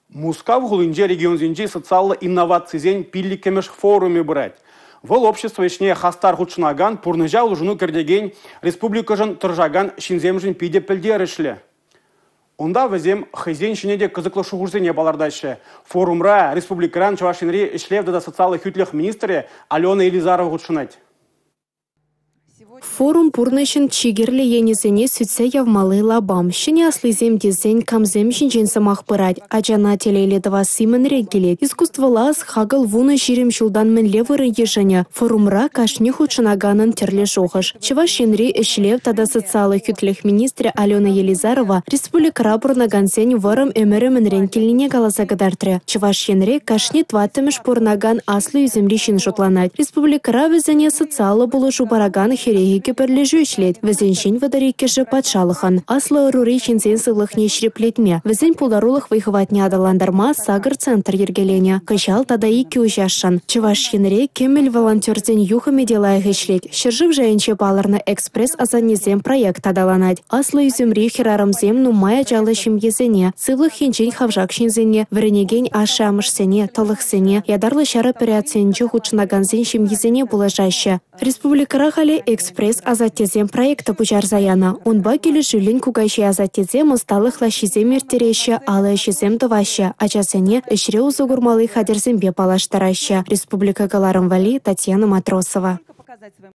Мускав гулынже регионзинже социально-инновациязен пилликемеш форуме брать. Вол общество ишне хастар худшнаган пурныжа улжуну кердеген республикажын тұржаган шинземжин пиде пілдер ішлі. Онда візем хызен шинеде кызыклы шуғырзене балардайшы. Форумра республикаран чавашинри ишлевді да социалы хүтліх министрі Алена Елизарова худшынать. Форум пурнышын чигерлі енезене сүтсе явмалы лабам. Шыне аслызем дезен камзем шинжен самах пырать. Ачана телейледова симын регелет. Искусстволаз хагыл вуны жирим шулдан мен левыры ежене. Форумра кашни худшынаганын терле жоғыш. Чавашинри ишлев тада социалы хүтліх министрі Алена Елизарова республикара пурнагансен варым өмірі мінрен келіне галаса гадартыры. Чавашинри кашни тватымыш пурнаган аслы үземришін жотланать. Республикара візене социалы болу жубараган хереги кеперлежу ишлет. Візен шин вадарикеші патшалыхан. Аслы рури шинзен сылыхне шреплетме. Візен пулдарулых выхватне адаландарма сагыр центр ергелене. Кышал тада икі ужашан. Чавашинре кемел волонтерзен юхаме делай ишлет. Шыржыв жайынче баларны экспресс азанезем проект адаланать. Аслы үземри херарымзем нумая жалы шимгезене. Сывлых хинчен хавжак шинзене. Вренеген ашамышсене, талықсене. Ядарлы шары операциянче худшынаганзен шимгезене булажаще. Республикара халі экспресс азаттезем проекта пучарзаяна. Онба келі жүлін кугайши азаттезем усталых лашизем ертереші, алы шизем тывашы. Ачасене үшре узугурмалы хадерзембе палаштараща. Республика Галарым Вали, Татьяна Матросова.